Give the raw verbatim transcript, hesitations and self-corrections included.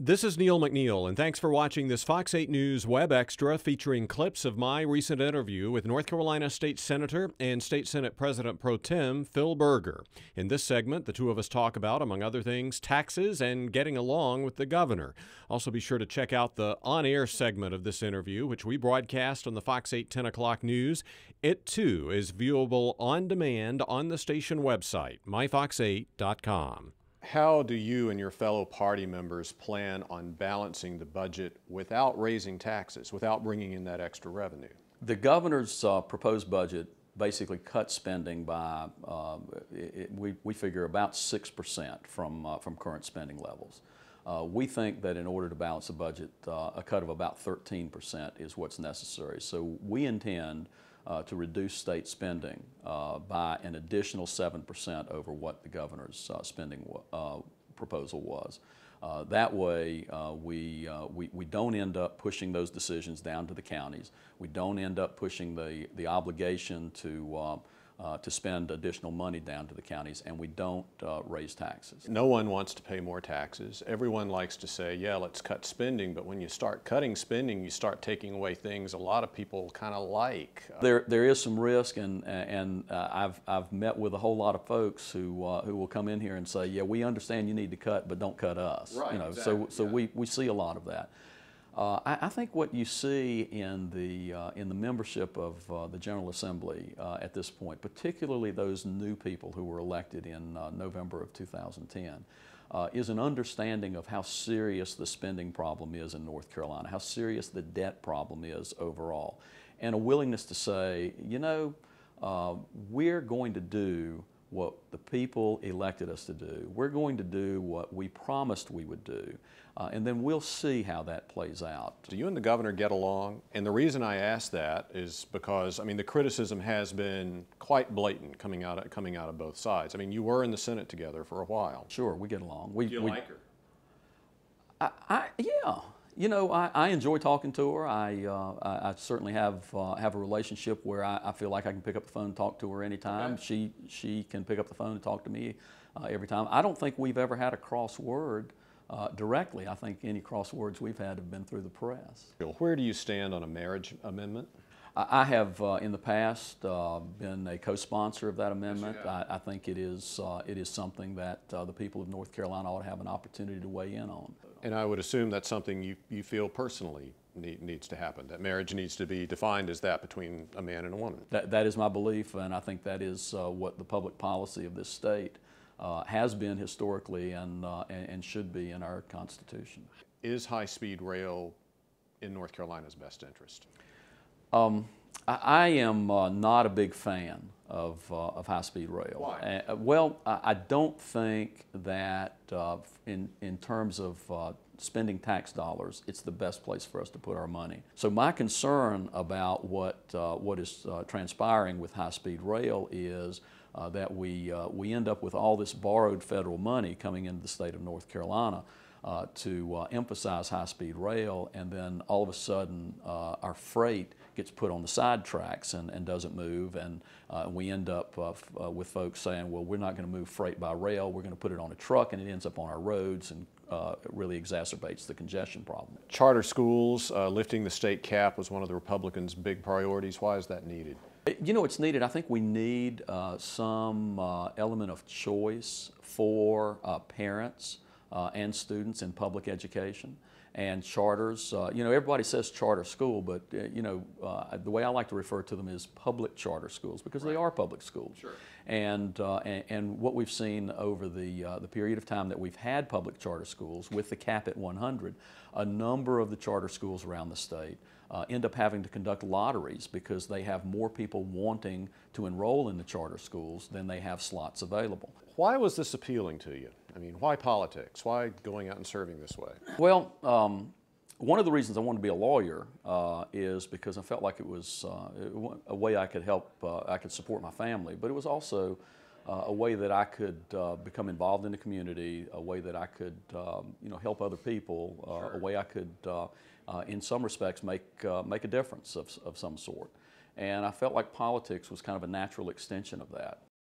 This is Neil McNeil, and thanks for watching this Fox eight News Web Extra featuring clips of my recent interview with North Carolina State Senator and State Senate President Pro Tem Phil Berger. In this segment, the two of us talk about, among other things, taxes and getting along with the governor. Also, be sure to check out the on-air segment of this interview, which we broadcast on the Fox eight ten o'clock news. It, too, is viewable on demand on the station website, my fox eight dot com. How do you and your fellow party members plan on balancing the budget without raising taxes, without bringing in that extra revenue? The governor's uh, proposed budget basically cut spending by, uh, it, we, we figure about six percent from, uh, from current spending levels. Uh, we think that in order to balance the budget, uh, a cut of about thirteen percent is what's necessary. So we intend Uh, to reduce state spending uh, by an additional seven percent over what the governor's uh, spending uh, proposal was. Uh, that way, uh, we, uh, we, we don't end up pushing those decisions down to the counties. We don't end up pushing the, the obligation to, uh, uh, to spend additional money down to the counties, and we don't uh, raise taxes. No one wants to pay more taxes. Everyone likes to say, yeah, let's cut spending, but when you start cutting spending, you start taking away things a lot of people kind of like. There, there is some risk, and, and uh, I've, I've met with a whole lot of folks who, uh, who will come in here and say, yeah, we understand you need to cut, but don't cut us. Right, you know, exactly, so so yeah. we, we see a lot of that. Uh, I, I think what you see in the, uh, in the membership of uh, the General Assembly uh, at this point, particularly those new people who were elected in uh, November of two thousand ten, uh, is an understanding of how serious the spending problem is in North Carolina, how serious the debt problem is overall, and a willingness to say, you know, uh, we're going to do what the people elected us to do. We're going to do what we promised we would do, uh, and then we'll see how that plays out. Do you and the governor get along? And the reason I ask that is because, I mean, the criticism has been quite blatant coming out of, coming out of both sides. I mean, you were in the Senate together for a while. Sure, we get along. We, Do you we, like her? I, I, yeah. You know, I, I enjoy talking to her. I, uh, I, I certainly have uh, have a relationship where I, I feel like I can pick up the phone and talk to her anytime. Okay. She she can pick up the phone and talk to me uh, every time. I don't think we've ever had a cross word uh, directly. I think any cross words we've had have been through the press. Where do you stand on a marriage amendment? I, I have uh, in the past uh, been a co-sponsor of that amendment. Yes, you have. I, I think it is uh, it is something that uh, the people of North Carolina ought to have an opportunity to weigh in on. And I would assume that's something you, you feel personally need, needs to happen, that marriage needs to be defined as that between a man and a woman. That, that is my belief, and I think that is uh, what the public policy of this state uh, has been historically and, uh, and, and should be in our Constitution. Is high-speed rail in North Carolina's best interest? Um, I, I am uh, not a big fan of, uh, of high-speed rail. Why? Uh, well, I, I don't think that uh, in, in terms of uh, spending tax dollars, it's the best place for us to put our money. So my concern about what, uh, what is uh, transpiring with high-speed rail is uh, that we, uh, we end up with all this borrowed federal money coming into the state of North Carolina uh, to uh, emphasize high-speed rail, and then all of a sudden uh, our freight gets put on the side tracks and, and doesn't move, and uh, we end up uh, f uh, with folks saying, well, we're not going to move freight by rail, we're going to put it on a truck, and it ends up on our roads, and uh, it really exacerbates the congestion problem. Charter schools, uh, lifting the state cap was one of the Republicans' big priorities. Why is that needed? You know, it's needed. I think we need uh, some uh, element of choice for uh, parents uh, and students in public education. And charters, uh, you know, everybody says charter school, but, uh, you know, uh, the way I like to refer to them is public charter schools, because right. They are public schools. Sure. And, uh, and, and what we've seen over the, uh, the period of time that we've had public charter schools, with the cap at one hundred, a number of the charter schools around the state uh, end up having to conduct lotteries because they have more people wanting to enroll in the charter schools than they have slots available. Why was this appealing to you? I mean, why politics? Why going out and serving this way? Well, um, one of the reasons I wanted to be a lawyer uh, is because I felt like it was uh, a way I could help, uh, I could support my family, but it was also uh, a way that I could uh, become involved in the community, a way that I could, um, you know, help other people, uh, Sure. a way I could, uh, uh, in some respects, make uh, make a difference of, of some sort. And I felt like politics was kind of a natural extension of that.